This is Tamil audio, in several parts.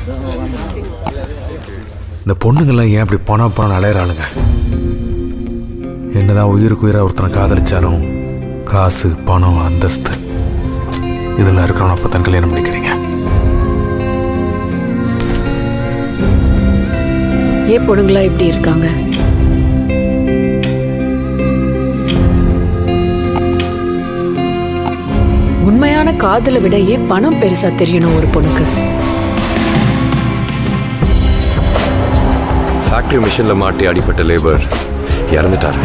இந்த பொண்ணுங்கெல்லாம் ஏன் அப்படி பணம் அலையிறாளுங்க? என்னதான் உயிருக்கு உயிராக ஒருத்தனை காதலிச்சாலும் காசு, பணம், அந்தஸ்து இதெல்லாம் இருக்கிறவன அப்போ தான் கல்யாணம் பண்ணிக்கிறீங்க. ஏன் பொண்ணுங்களா இப்படி இருக்காங்க? உண்மையான காதலை விட ஏன் பணம் பெருசா தெரியணும் ஒரு பொண்ணுக்கு? ஃபேக்டரி மிஷின்ல மாட்டி அடிப்பட்ட லேபர் இறந்துட்டாரு.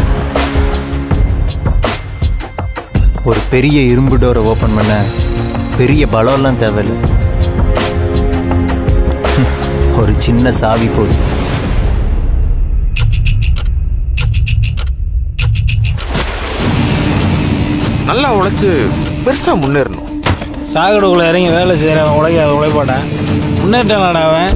ஒரு பெரிய இரும்பு டோரை ஓபன் பண்ண பெரிய பலம்லாம் தேவையில்லை. ஒரு சின்ன சாவி போதும். நல்லா உழைச்சு பெருசா முன்னேறணும். சாகடுக்குள்ள இறங்கி வேலை செய்யறவன் உழைப்பாட்டான். முன்னேற்றான் அவன்.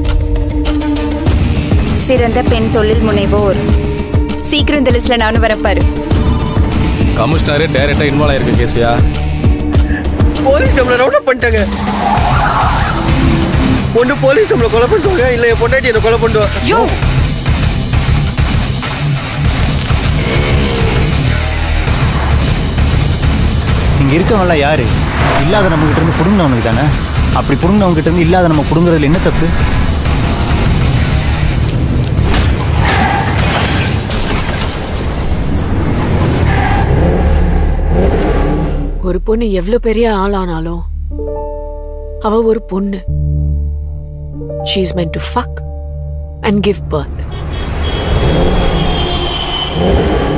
சிறந்த பெண் தொழில் முனைவோர் சீக்கிரம் இந்த லிஸ்ட்ல நானும் வரப்பாரு. கமிஷனரே டைரக்டா இன்வால்வ் ஆயிருக்க கேசியா? போலீஸ் நம்மளை ரவுண்ட் பண்ணிட்டாங்க. ஒன்று போலீஸ் நம்மளை கொலை பண்ணுவாங்க, இல்லை என் பொண்டாட்டி என்னை கொலை பண்ணுவாங்க. இங்கே இருக்கவங்களாம் யாரு? இல்லாத நம்மகிட்ட இருந்து பிடுங்கினவனுக்கு தானே. அப்படி பிடுங்கினவங்க கிட்ட இருந்து இல்லாத நம்ம பிடுங்குறதுல என்ன தப்பு? ஒரு பொண்ணு எவ்வளவு பெரிய ஆளானாலும் அவ ஒரு பொண்ணு. She is meant to fuck and give birth.